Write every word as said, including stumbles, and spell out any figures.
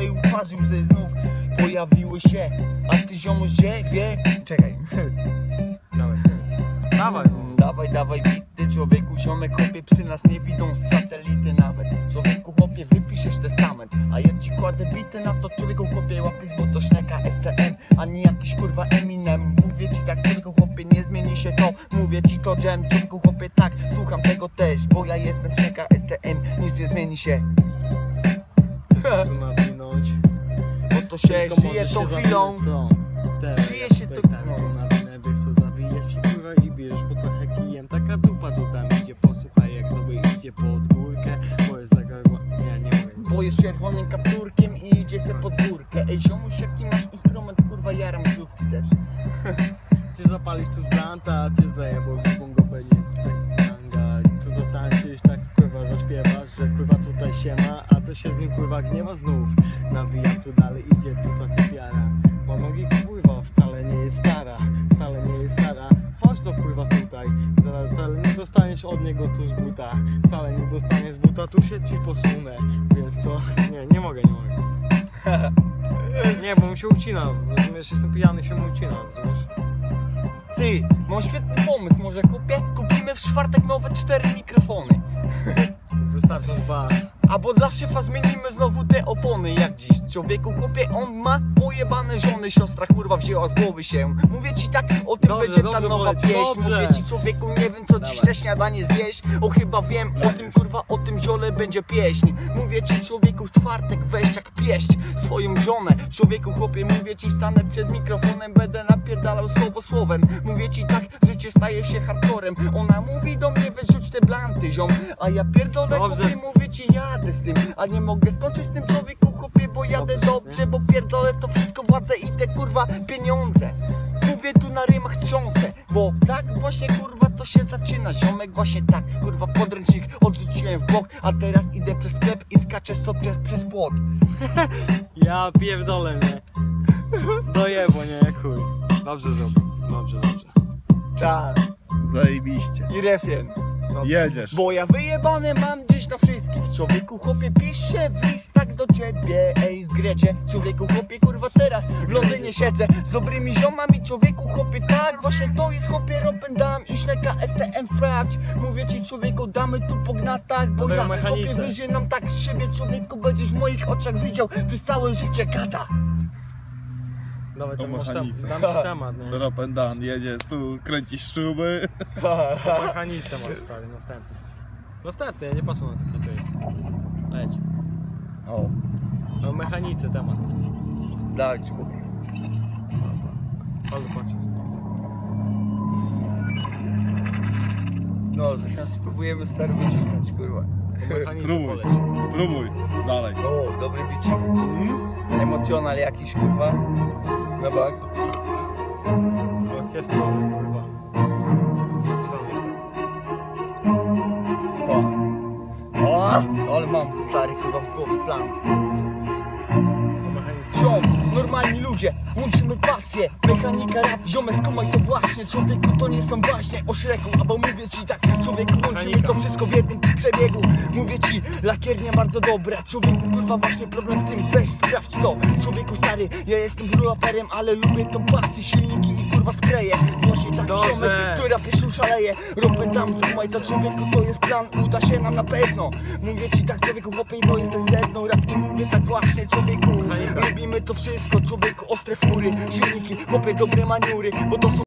twojej twarzy łzy znów pojawiły się. A ty ziomuś gdzie? Wie? Czekaj. Dawaj. Dawaj. Dawaj, dawaj bity, człowieku, ziomek, chłopie, psy nas nie widzą z satelity nawet. Człowieku, chłopie, wypiszesz testament, a ja ci kładę bity na to, człowieku, chłopie, łapisz, bo to Szneka S T M, a nie jakiś kurwa Eminem. Mówię ci tak, człowieku, chłopie, nie zmieni się to, mówię ci to, Jam, człowieku, chłopie, tak, słucham tego też, bo ja jestem Szneka S T M, nic nie zmieni się. Tu nawinąć. Bo to się żyje tą chwilą, żyje się to... Taka dupa tu tam idzie, posłuchaj jak sobie idzie pod górkę. Bo jest taka... nie, nie mogę. Bo jest czerwonym kapturkiem i idzie se pod górkę. Ej ziomuś, jaki masz instrument, kurwa, jaram ślubki też. Czy zapalisz tu z blanta, czy zajebał w bongo będzie tanga. Tu zatańczysz, tak kurwa zaśpiewasz, że kurwa tutaj się ma, a to się z nim kurwa gniewa znów. Nawija tu dalej, idzie tu taka piara. Bo nogi kurwa wcale nie jest stara, wcale nie jest stara. Chodź to kurwa tutaj, zaraz wcale nie dostaniesz od niego tu z buta. Wcale nie dostaniesz z buta, tu się ci posunę. Więc co? Nie, nie mogę, nie mogę. Nie, bo mi się ucina, rozumiesz, jestem pijany, się mi ucina, rozumiesz? Ty, mam świetny pomysł, może kupię? Kupimy w czwartek nowe cztery mikrofony. Wystarczą dwa. Albo dla szefa zmienimy znowu te opony jak dziś. Człowieku, chłopie, on ma pojebane żony, siostra kurwa wzięła z głowy się. Mówię ci tak, o tym dobrze, będzie dobrze, ta nowa poleci, pieśń. dobrze. Mówię ci, człowieku, nie wiem co dziś na śniadanie zjeść. O chyba wiem, o tym kurwa, o tym ziole będzie pieśń. Mówię ci, człowieku, w czwartek weź jak pieść swoją żonę. Człowieku, chłopie, mówię ci, stanę przed mikrofonem, będę napierdalał słowo słowem. Mówię ci tak, życie staje się hardcorem. Ona mówi do mnie, wyrzuć te blanty, ziom. A ja pierdolę, chłopie, mówię ci, jadę z tym. A nie mogę skończyć z tym, człowieku, chłopie, bo jadę dobrze, dobrze, bo pierdolę to wszystko, władzę i te kurwa pieniądze. Mówię tu na rymach trząsę, bo tak właśnie kurwa to się zaczyna, ziomek, właśnie tak, kurwa, podręcznik odrzuciłem w bok, a teraz idę przez sklep i skaczę sobie przez płot. Ja pierdolę, nie? Dojebo, nie, chuj. Dobrze zrobił, dobrze, dobrze. Tak. Zajebiście. I refren. Jedziesz. Bo ja wyjebane mam gdzieś na wszystkich. Człowieku, chłopie, piszę w listach do ciebie. Ej, zgrecie. Człowieku, chłopie, kurwa, teraz w Londynie siedzę z dobrymi ziomami. Człowieku, chłopie, tak, właśnie to jest, chłopie, Ropendam i Szneka S T M, sprawdź. Mówię ci, człowieku, damy tu po gnatach, bo ja, chłopie, wyżynam tak z siebie. Człowieku, będziesz w moich oczach widział przez całe życie gada. Dawaj, to masz tam, dam ci temat, nie? Ropendam, jedziesz tu, kręcisz śruby. O mechanice masz, stary, następny. Następny, ja nie patrzę na to, to jest. Leć. O. O mechanice temat. Daj ci kupię. Ale patrzę. No, zresztą spróbujemy stary wycisnąć, kurwa. Próbuj, próbuj, dalej. O, dobry bicik. Emocjonal jakiś, kurwa. Na bank. Orkiestrowy, kurwa. O! O! Ale mam stary chyba w głowie plan. Ziom, normalni ludzie, łączymy pasję. Mechanika, rap, ziomek, skumaj to właśnie. Człowieku, to nie są właśnie o Szreku, albo mówię ci tak, człowieku, łączymy to wszystko w jednym przebiegu. Mówię ci, lakiernia bardzo dobra. Człowieku, kurwa, właśnie problem w tym, weź sprawdź to. Człowieku stary, ja jestem raperem, ale lubię tą pasję, silniki i kurwa spreje. Właśnie tak ziomek, która pierwszy szaleje. Ropendam, skumaj to, człowieku, to jest plan, uda się nam na pewno. Mówię ci tak, człowieku, chłopie, to jest sedno. Rap i mówię tak właśnie, człowieku, lubimy to wszystko, człowieku, ostre fury, silniki, chłopie, dobre maniury, bo to są